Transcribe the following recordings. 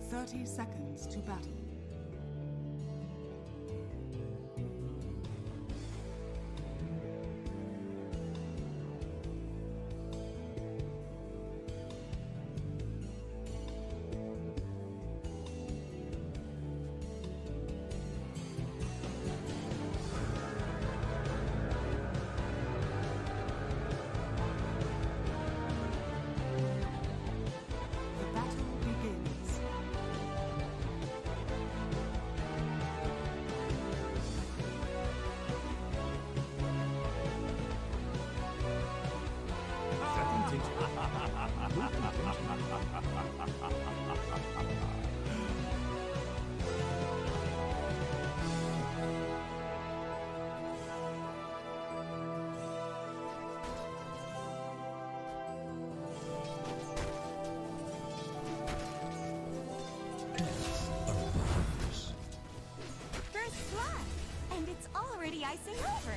30 seconds to battle. First blood, and it's already icing over.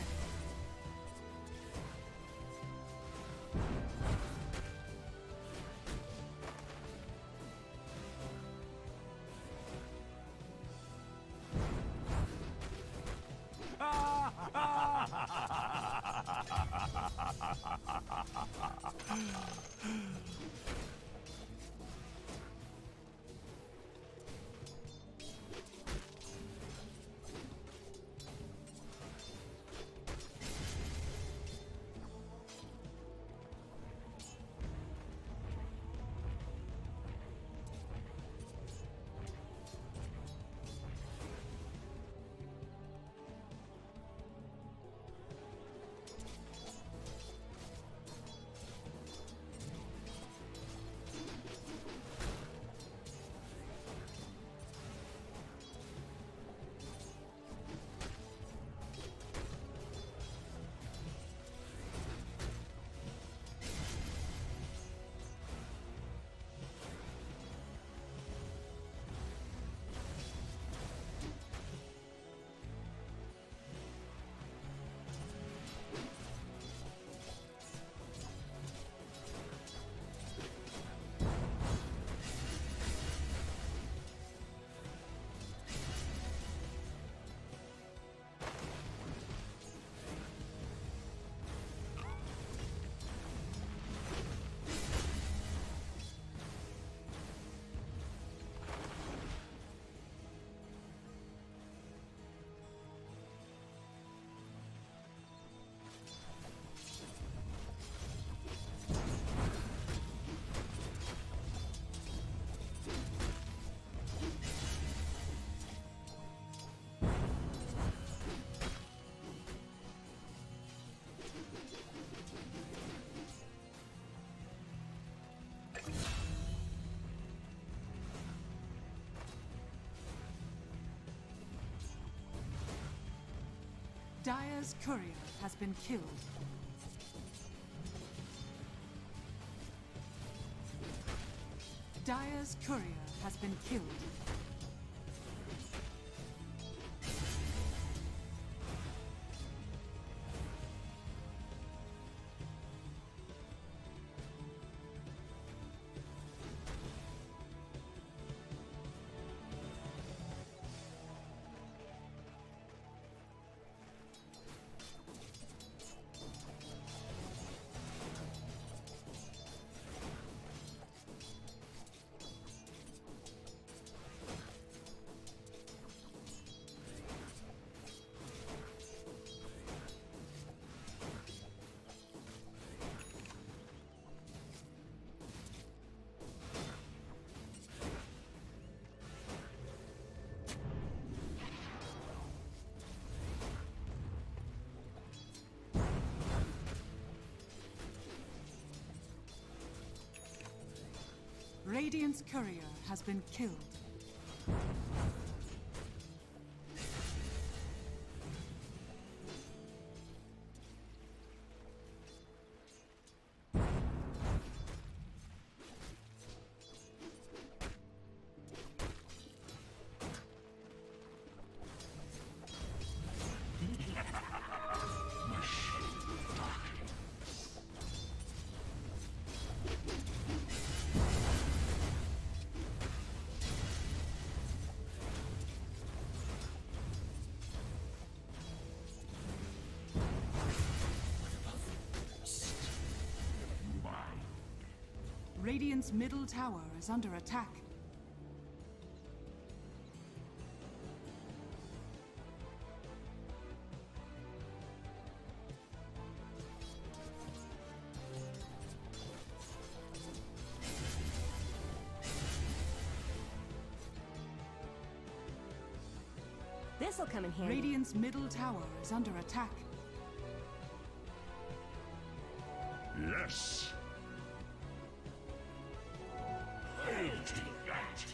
Dire's courier has been killed. Dire's courier has been killed. Radiant's courier has been killed. Radiant's middle tower is under attack. This'll come in handy. Radiant's middle tower is under attack. Yes. Hail to that.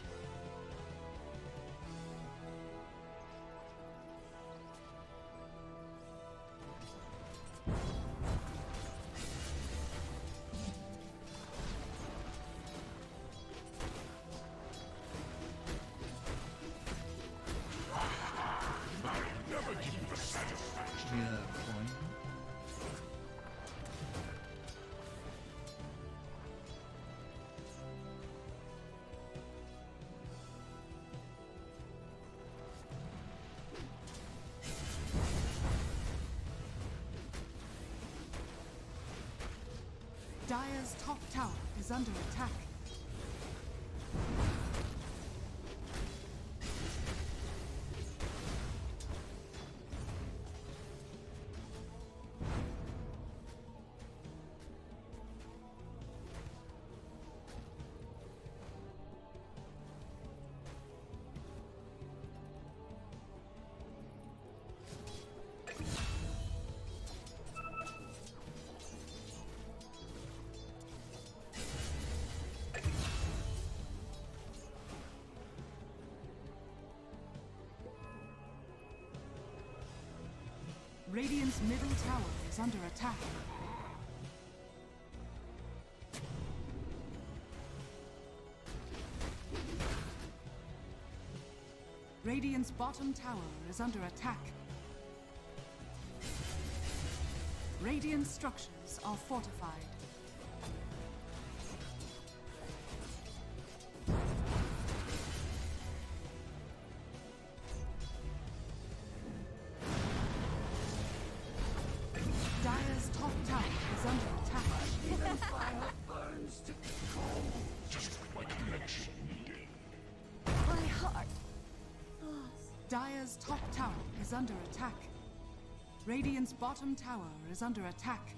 Dire's top tower is under attack. Radiant's middle tower is under attack. Radiant's bottom tower is under attack. Radiant structures are fortified. Dire's top tower is under attack. Even fire burns to cold. Just what my connection needed. My heart. Dire's top tower is under attack. Radiant's bottom tower is under attack.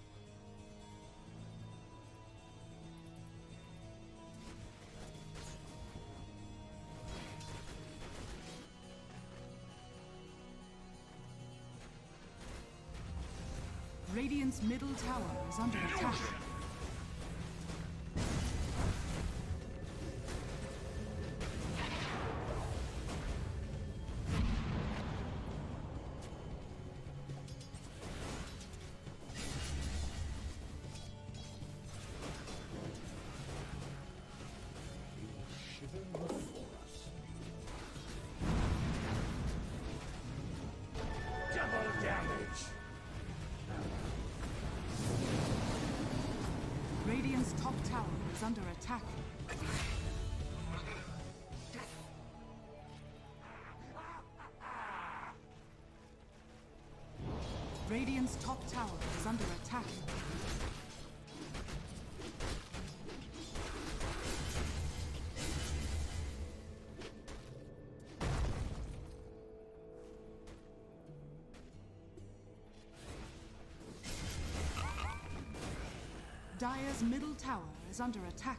Radiant's middle tower is under attack. Double damage. Radiant's top tower is under attack. Radiant's top tower is under attack. Dire's middle tower is under attack.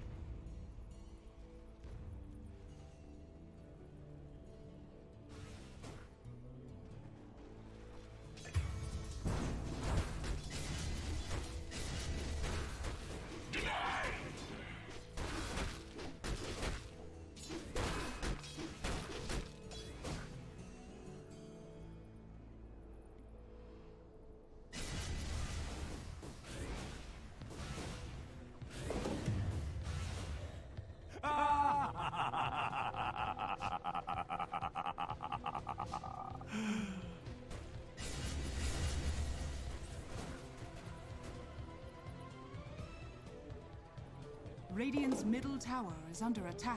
Radiant's middle tower is under attack.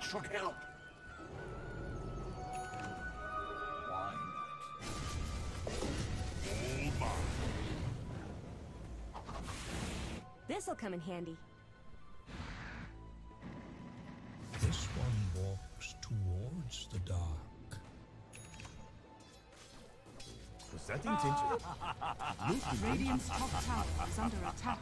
should help. Why not? All mine. This'll come in handy. This one walks towards the dark. Was that intentional? Radiant's top tower is under attack.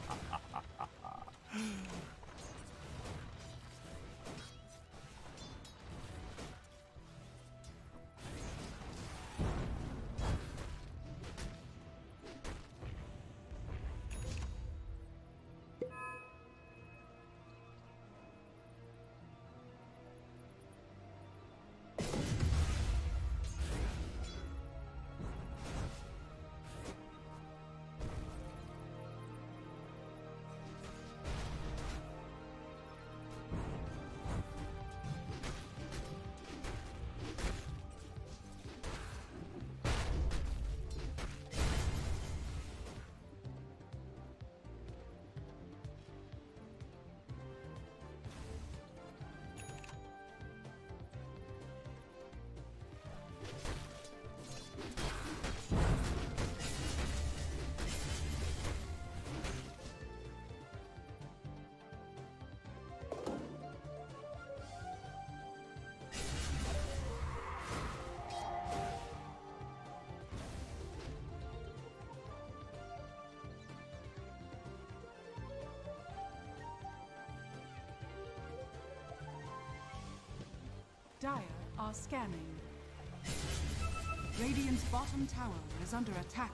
Dire are scanning. Radiant's bottom tower is under attack.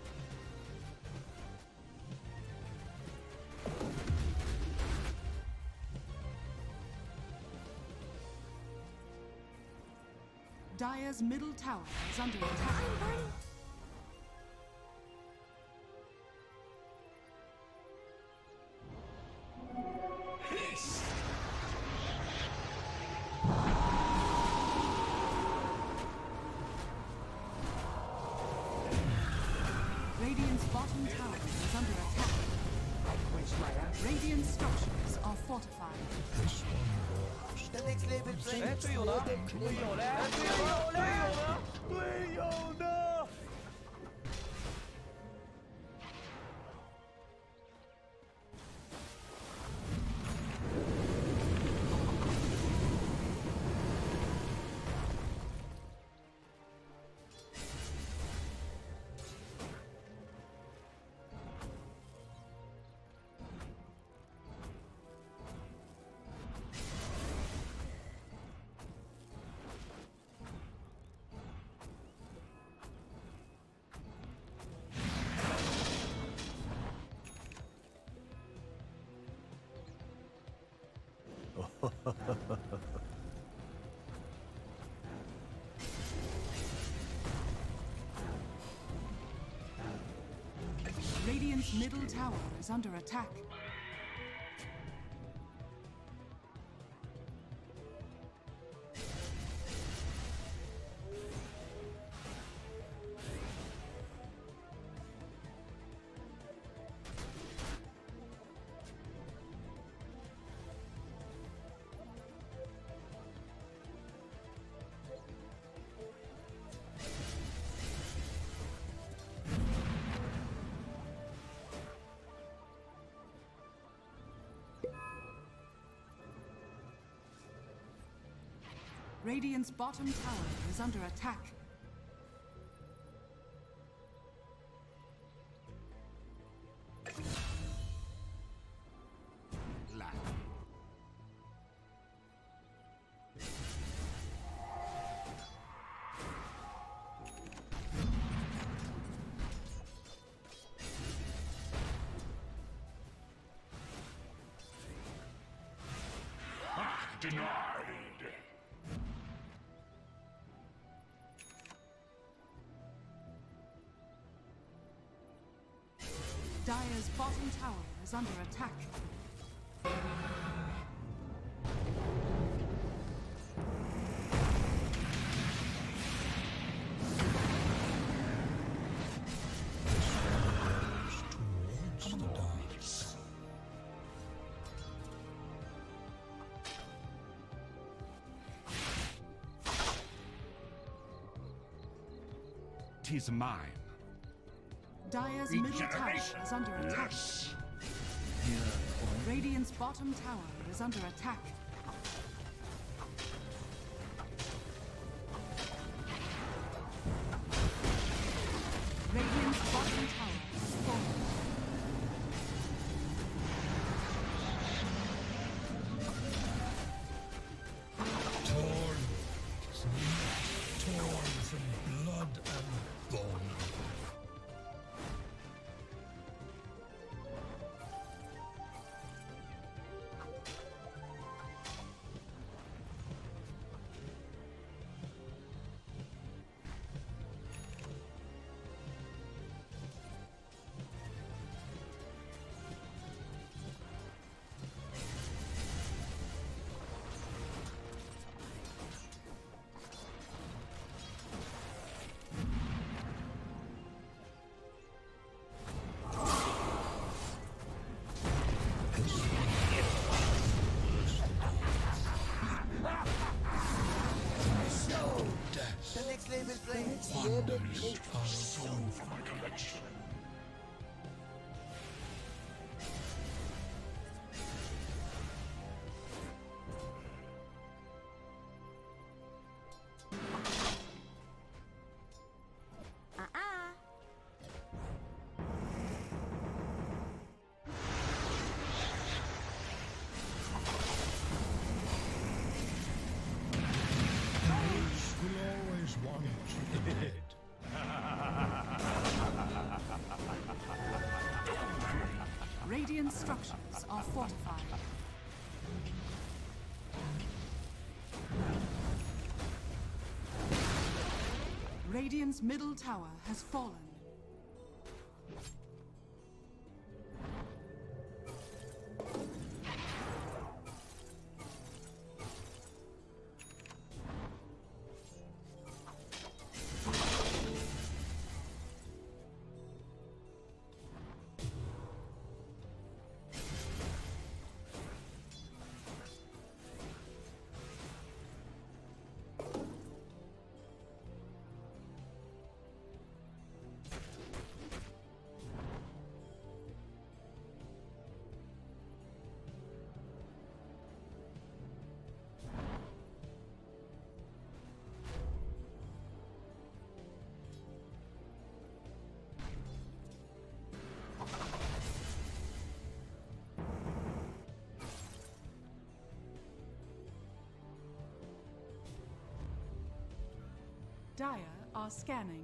Dire's middle tower is under attack. Radiant's bottom tower is under attack. Radiant structures are fortified. This one walks towards the dark. 队友呢？队友嘞？队友呢？ Radiant's middle tower is under attack. Radiant's bottom tower is under attack. Denied. Dire's bottom tower is under attack. Towards the dark. 'Tis mine. Dire's middle tower is under attack. Radiant's bottom tower is under attack. Radiant's bottom tower has fallen. Torn from blood and bone. Wonders are sown for my collection. Will always want the dead. Radiant structures are fortified. Radiant's middle tower has fallen. Dire are scanning.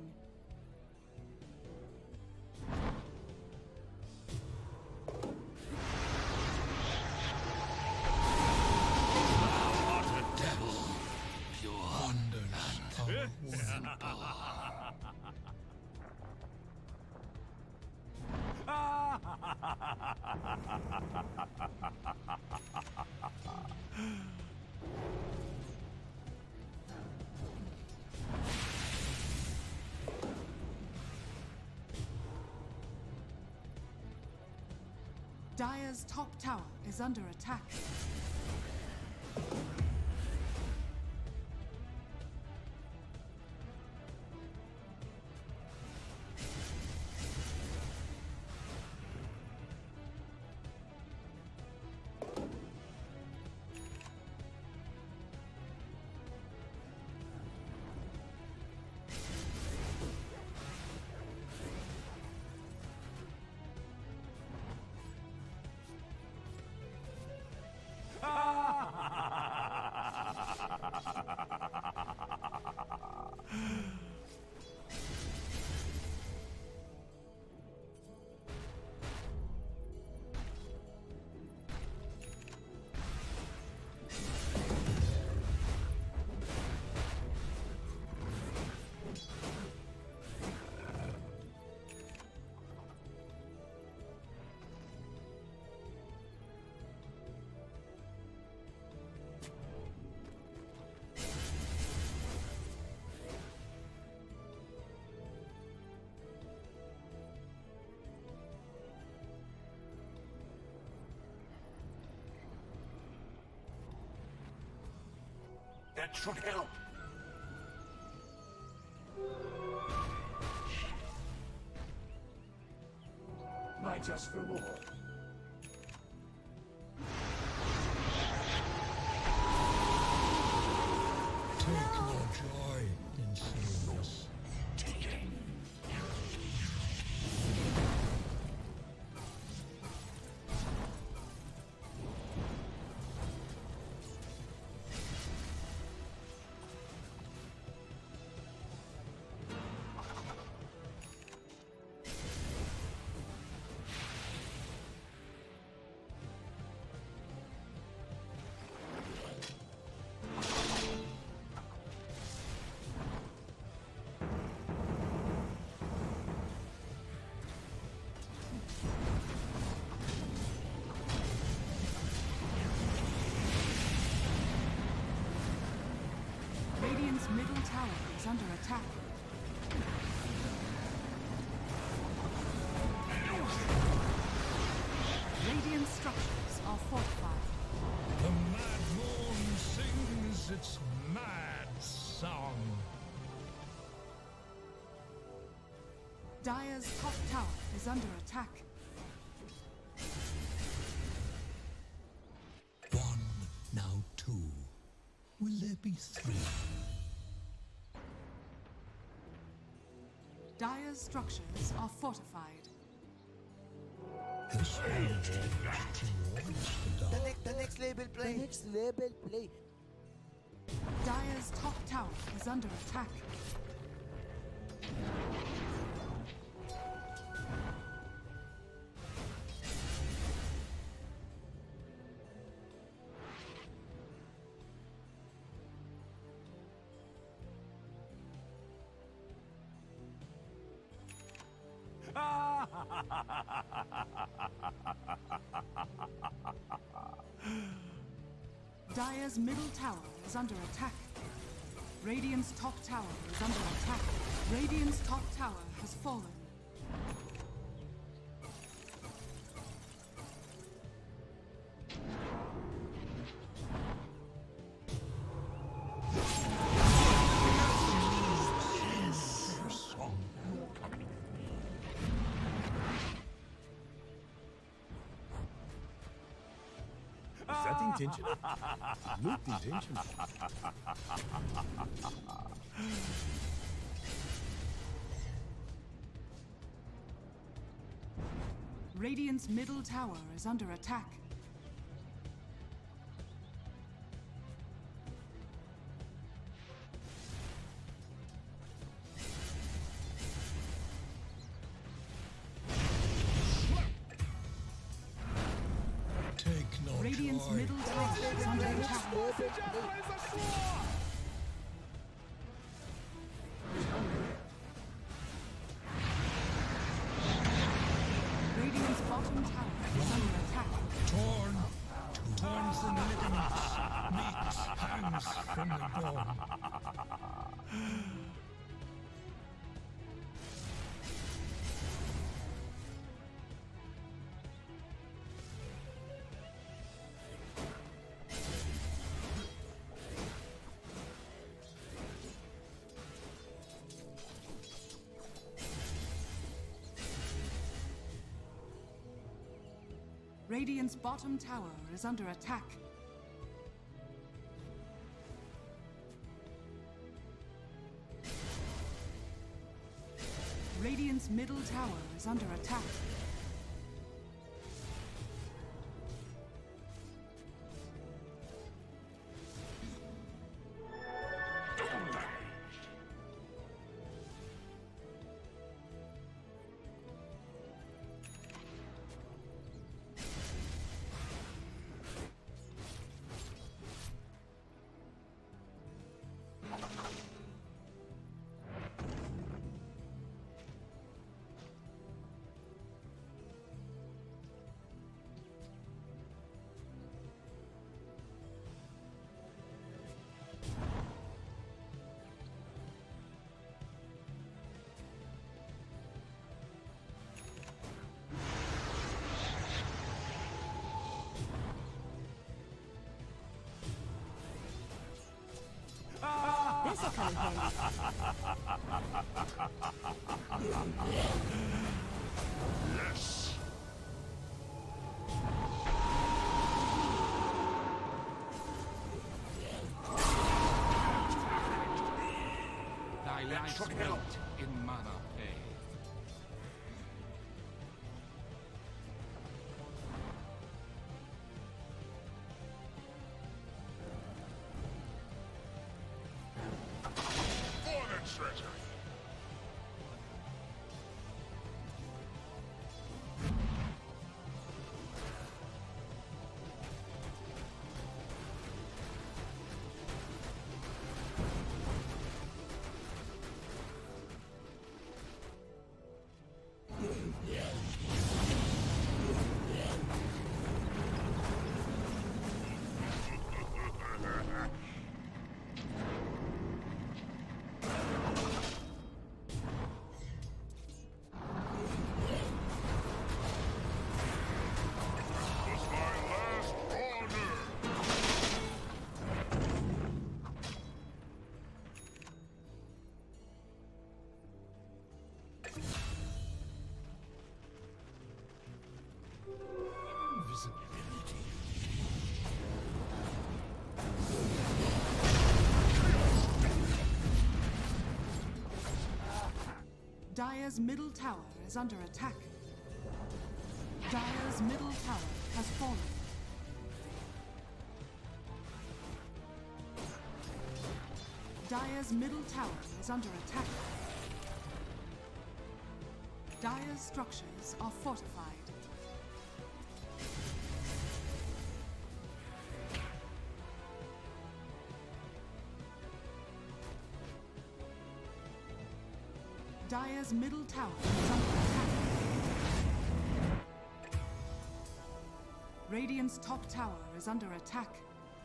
Dire's top tower is under attack. That should help. I just for more. Take no joy in seeing this. Radiant's middle tower is under attack. Radiant structures are fortified. The mad moon sings its mad song. Dire's top tower is under attack. One, now two. Will there be three? Dire's structures are fortified. This one walks towards the dark. The next label play. The next label play. Dire's top tower is under attack. Dire's middle tower is under attack. Radiant's top tower is under attack. Radiant's top tower has fallen. Is that intentional? Looked intentional. Radiant's middle tower is under attack. Take no Radiant's joy. middle tower is under attack. Radiant's bottom tower is under attack. Torn from ligaments, meat hangs from the bone. Radiant's bottom tower is under attack. Radiant's middle tower is under attack. This'll come in handy. Yes. lie spent in mana pay. For the treasure! Dire's middle tower is under attack. Dire's middle tower has fallen. Dire's middle tower is under attack. Dire's structures are fortified. Dire's middle tower is under attack. Radiant's top tower is under attack.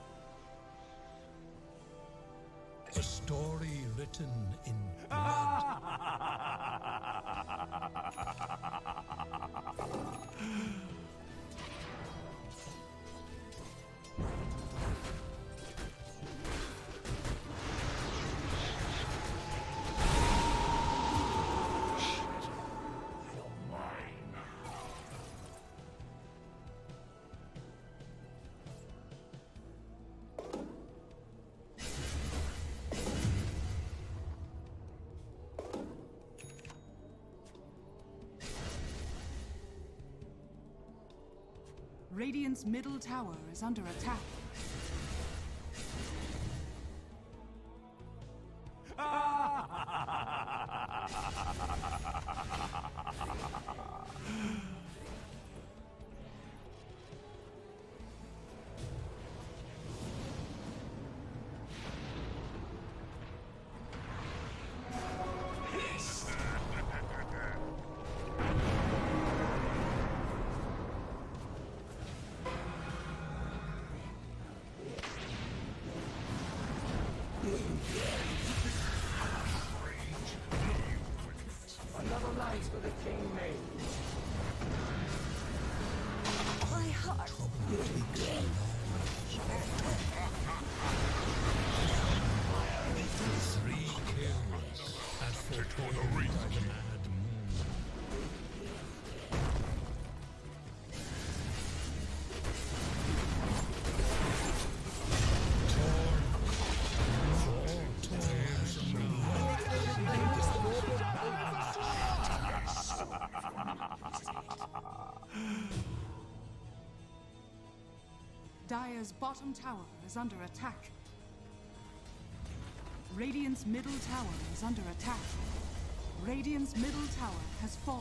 A story written in blood. Radiant's middle tower is under attack. Another life for the king made. My heart. Three kills as foretold by the mad moon. Dire's bottom tower is under attack. Radiant's middle tower is under attack. Radiant's middle tower has fallen.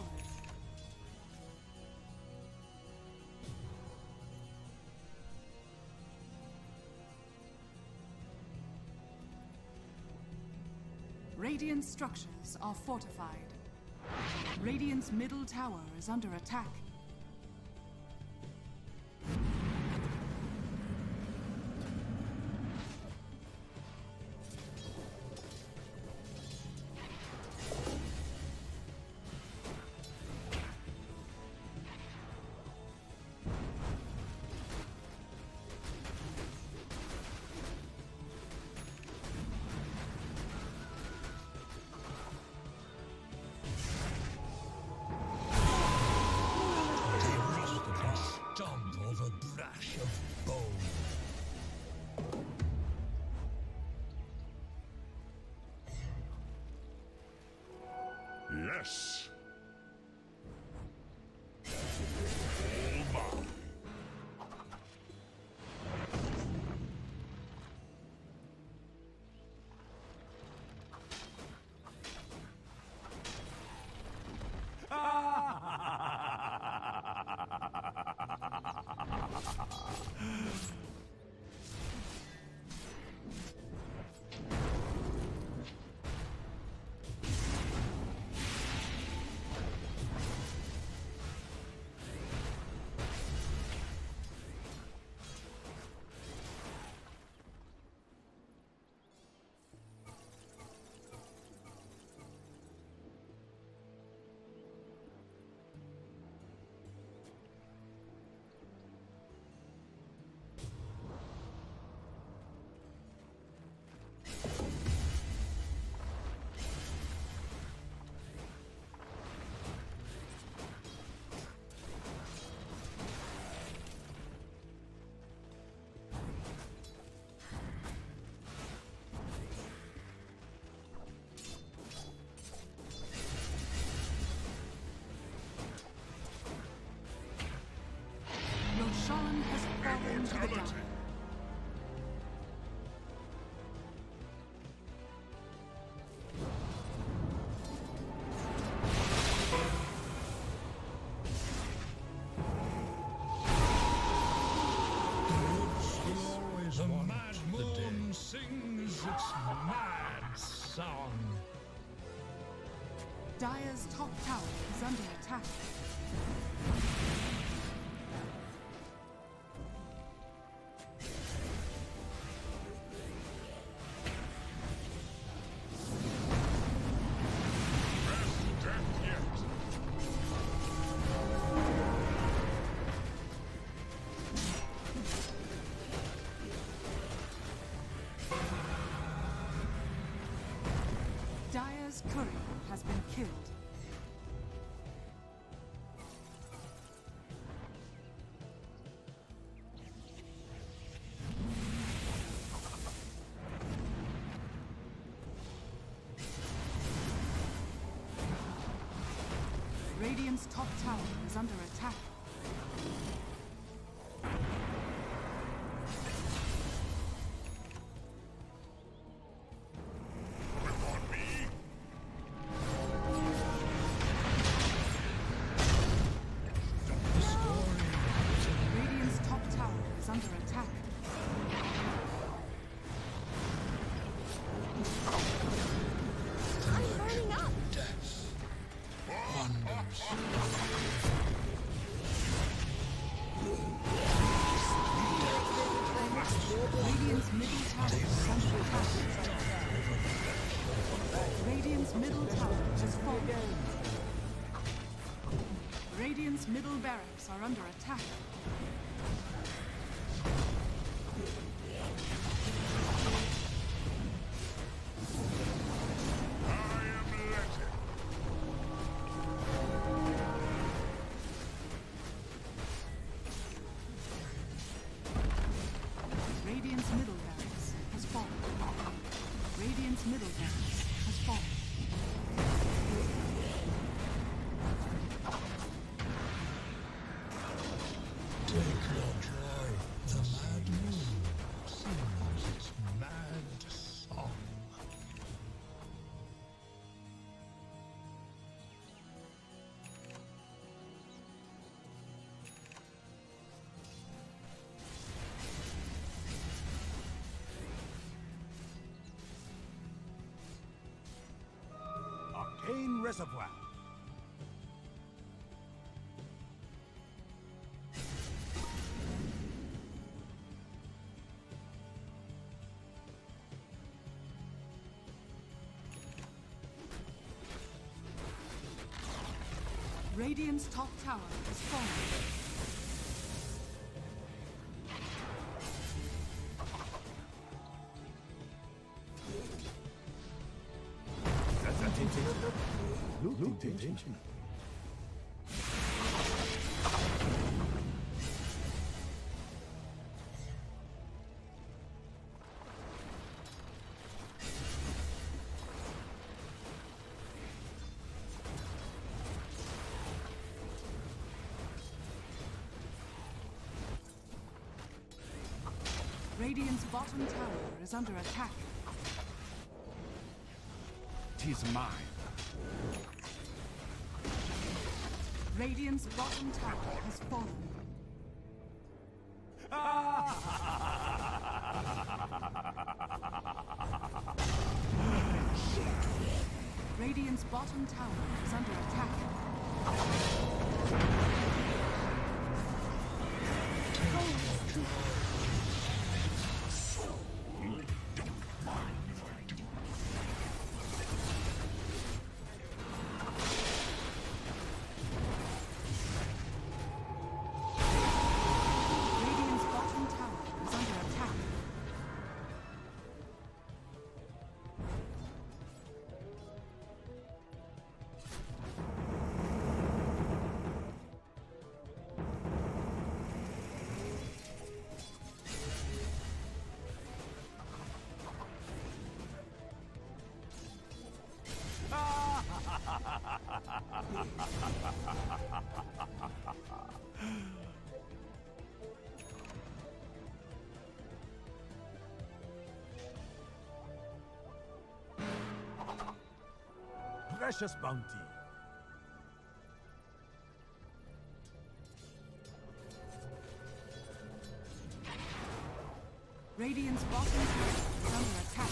Radiant's structures are fortified. Radiant's middle tower is under attack. Yes. All mine. Roshan has fallen to the ground. The mad moon sings its mad song. Dire's top tower is under attack. Dire's courier has been killed. Radiant's top tower is under attack. Radiant's top tower is under attack. I'm burning up. Radiant's middle tower is under attack. Radiant's middle tower has fallen. Radiant's middle barracks are under attack. Radiant's middle barracks has fallen. Radiant's middle barracks has fallen. Take your joy. The mad moon sings its mad song. Arcane Reservoir. Radiant's top tower has fallen. That's intentional. Look intentional. Radiant's bottom tower is under attack. 'Tis mine. Radiant's bottom tower has fallen. Radiant's bottom tower is under attack. Radiant's bottom tower is under attack. Precious bounty. Radiant's bottom tower is under attack.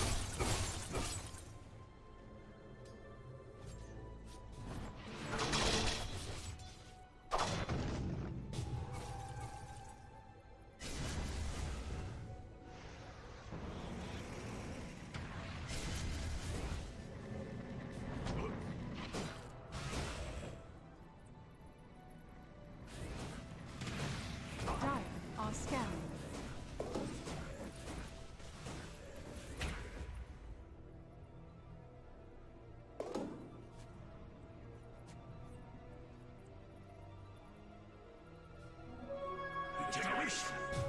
Dire are scanning. Generation.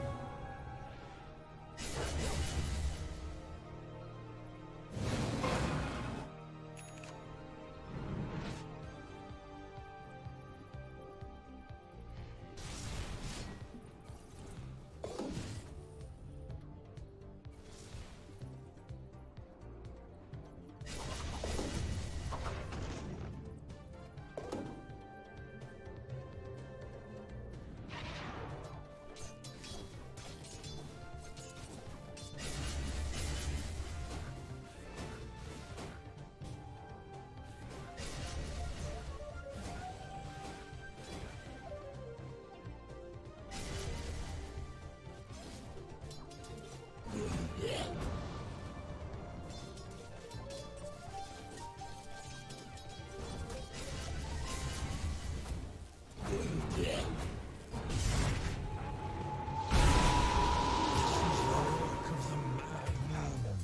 Work of the madman.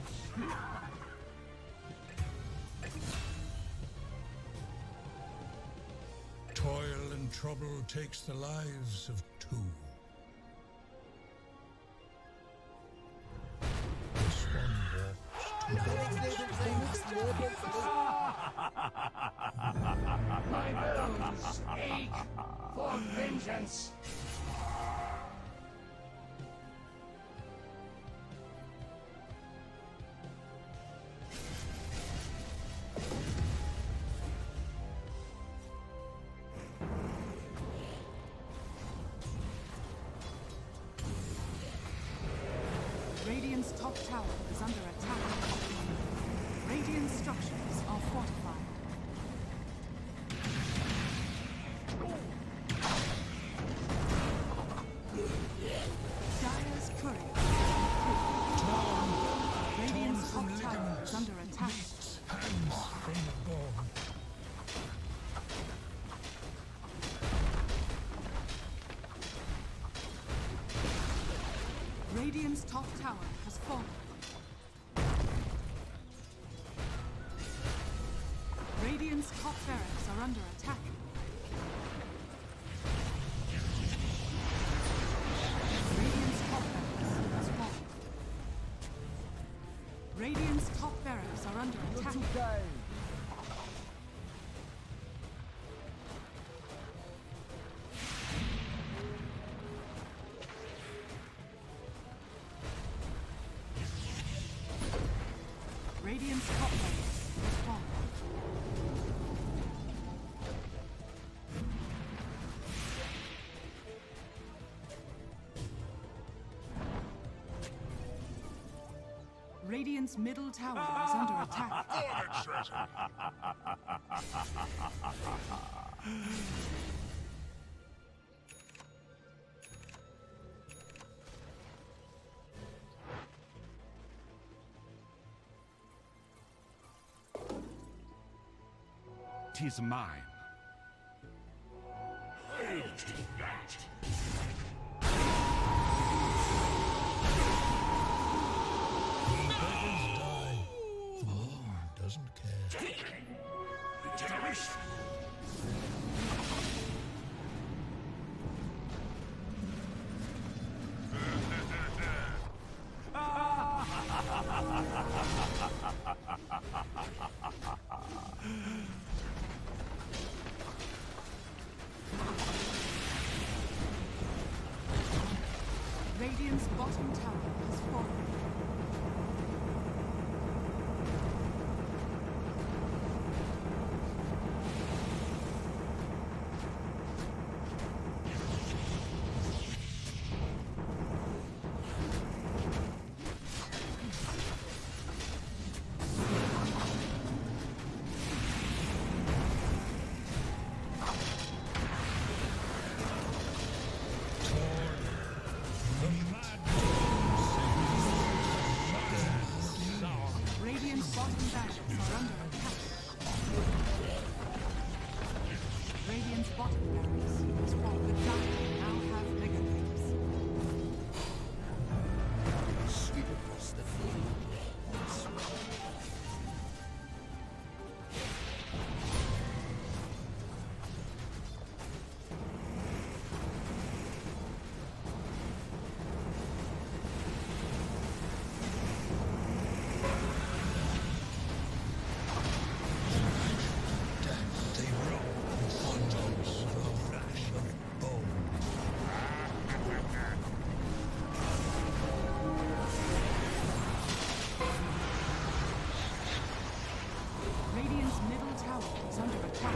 Toil and trouble takes the lives of two. This one walks to The next label play. My bones ache for vengeance. Radiant's top tower is under attack. Radiant structures are fortified. Dire's courier is improved. Radiant's top tower is under attack. hands from the bog. Radiant's top tower has fallen. Radiant's top barracks are under attack. Radiant's top barracks has fallen. Radiant's top barracks are under attack. Radiant's top barracks has fallen. Radiant's middle tower is under attack. Tis mine. Hail to that! Beggars die. War doesn't care. Regeneration! Radiant's bottom tower has fallen. Radiant's bottom barracks are under attack. Radiant's bottom barracks has fallen. The Dire now have mega waves. Sweep across the field. They roll thunders of a flash of bone. Radiant's middle tower is under attack.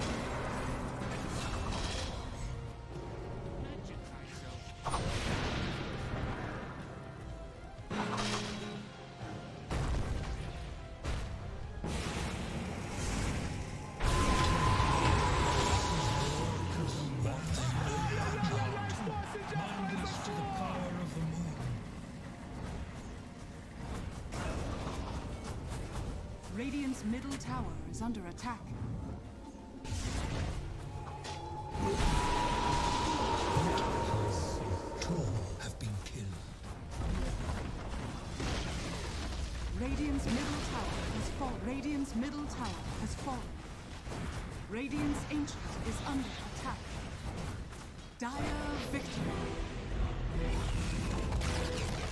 Mindless to the power of the moon. Radiant's middle tower is under attack. Two have been killed. Radiant's middle tower has fallen. Radiant's middle tower has fallen. Radiant's ancient is under attack. Dire victory.